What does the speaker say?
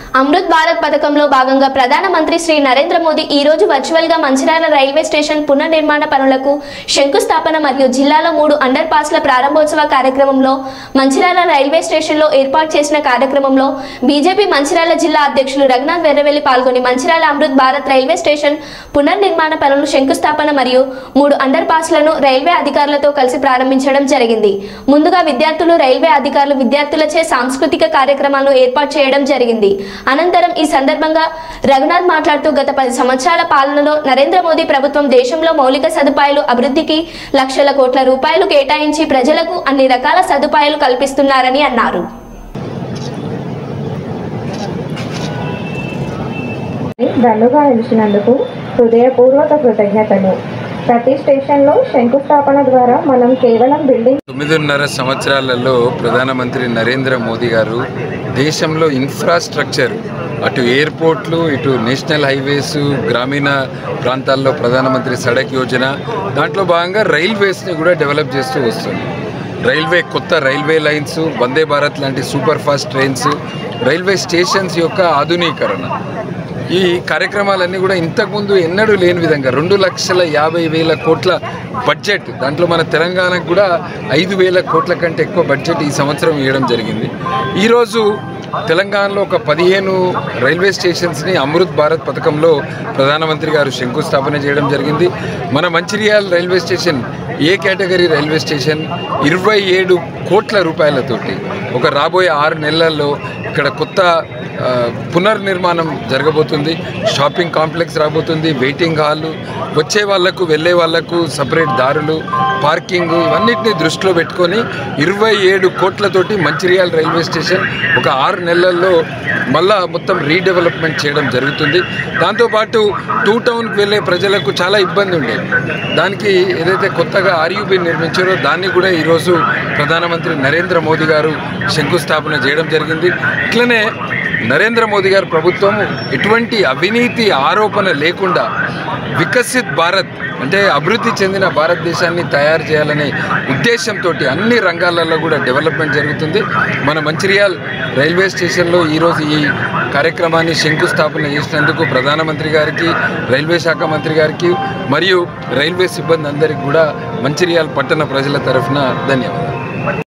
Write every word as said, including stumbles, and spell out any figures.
అమృత్ భారత్ పథకంలో భాగంగా ప్రధానమంత్రి శ్రీ నరేంద్ర మోదీ ఈ రోజు వర్చువల్ గా మంచిర్యాల రైల్వే స్టేషన్ పునర్నిర్మాణ పనులకు శంకుస్థాపన మరియు జిల్లాలో మూడు అండర్ పాస్ల ప్రారంభోత్సవ కార్యక్రమంలో మంచిర్యాల రైల్వే స్టేషన్లో ఏర్పాటు చేసిన కార్యక్రమంలో బీజేపీ మంచిర్యాల జిల్లా అధ్యక్షులు రఘునాథ్ వెర్రవెల్లి పాల్గొని మంచిర్యాల అమృత్ భారత్ రైల్వే స్టేషన్ పునర్నిర్మాణ పనులు శంకుస్థాపన మరియు మూడు అండర్ పాస్లను రైల్వే అధికారులతో కలిసి ప్రారంభించడం జరిగింది. ముందుగా విద్యార్థులు రైల్వే అధికారులు విద్యార్థులచే సాంస్కృతిక కార్యక్రమాలను ఏర్పాటు చేయడం జరిగింది. అనంతరం ఈ సందర్భంగా రఘునాథ్ మాట్లాడుతూ గత పది సంవత్సరాల పాలనలో నరేంద్ర మోదీ ప్రభుత్వం దేశంలో మౌలిక సదుపాయాలు అభివృద్ధికి లక్షల కోట్ల రూపాయలు కేటాయించి ప్రజలకు అన్ని రకాల సదుపాయాలు కల్పిస్తున్నారని అన్నారు. దండుగా నిలిచినందుకు హృదయపూర్వక కృతజ్ఞతలు. ప్రతి స్టేషన్లో శంకుస్థాపన ద్వారా మనం కేవలం బిల్డింగ్ తొమ్మిదిన్నర సంవత్సరాలలో ప్రధానమంత్రి నరేంద్ర మోదీ గారు దేశంలో ఇన్ఫ్రాస్ట్రక్చర్ అటు ఎయిర్పోర్ట్లు ఇటు నేషనల్ హైవేస్ గ్రామీణ ప్రాంతాల్లో ప్రధానమంత్రి సడక్ యోజన దాంట్లో భాగంగా రైల్వేస్ని కూడా డెవలప్ చేస్తూ వస్తుంది. రైల్వే కొత్త రైల్వే లైన్స్, వందే భారత్ లాంటి super fast trains, railway stations యొక్క ఆధునీకరణ, ఈ కార్యక్రమాలన్నీ కూడా ఇంతకుముందు ఎన్నడూ లేని విధంగా రెండు లక్షల యాభై వేల కోట్ల బడ్జెట్, దాంట్లో మన తెలంగాణకు కూడా ఐదు వేల కోట్ల కంటే ఎక్కువ బడ్జెట్ ఈ సంవత్సరం ఇవ్వడం జరిగింది. ఈరోజు తెలంగాణలో ఒక పదిహేను రైల్వే స్టేషన్స్ని అమృత్ భారత్ పథకంలో ప్రధానమంత్రి గారు శంకుస్థాపన చేయడం జరిగింది. మన Mancherial railway station A category railway station ఇరవై ఏడు కోట్ల రూపాయలతోటి ఒక రాబోయే ఆరు నెలల్లో ఇక్కడ కొత్త పునర్నిర్మాణం జరగబోతుంది. షాపింగ్ కాంప్లెక్స్ రాబోతుంది, వెయిటింగ్ హాళ్ళు, వచ్చే వాళ్లకు వెళ్ళే వాళ్లకు సపరేట్ దారులు, పార్కింగ్, ఇవన్నిటిని దృష్టిలో పెట్టుకొని ఇరవై ఏడు కోట్లతోటి మంచిర్యాల రైల్వే స్టేషన్ ఒక ఆరు నెలల్లో మళ్ళా మొత్తం రీడెవలప్మెంట్ చేయడం జరుగుతుంది. దాంతోపాటు టూ టౌన్కి వెళ్ళే ప్రజలకు చాలా ఇబ్బంది ఉండేది. దానికి ఏదైతే కొత్తగా ఆర్యూబీ నిర్మించారో దాన్ని కూడా ఈరోజు ప్రధానమంత్రి నరేంద్ర మోదీ గారు శంకుస్థాపన చేయడం జరిగింది. ఇట్లనే నరేంద్ర మోదీ గారి ప్రభుత్వం ఎటువంటి అవినీతి ఆరోపణ లేకుండా వికసిత్ భారత్ అంటే అభివృద్ధి చెందిన భారతదేశాన్ని తయారు చేయాలనే ఉద్దేశంతో అన్ని రంగాలలో కూడా డెవలప్మెంట్ జరుగుతుంది. మన మంచిర్యాల్ రైల్వే స్టేషన్లో ఈరోజు ఈ కార్యక్రమాన్ని శంకుస్థాపన చేసినందుకు ప్రధానమంత్రి గారికి, రైల్వే శాఖ మంత్రి గారికి మరియు రైల్వే సిబ్బంది అందరికీ కూడా మంచిర్యాల్ పట్టణ ప్రజల తరఫున ధన్యవాదాలు.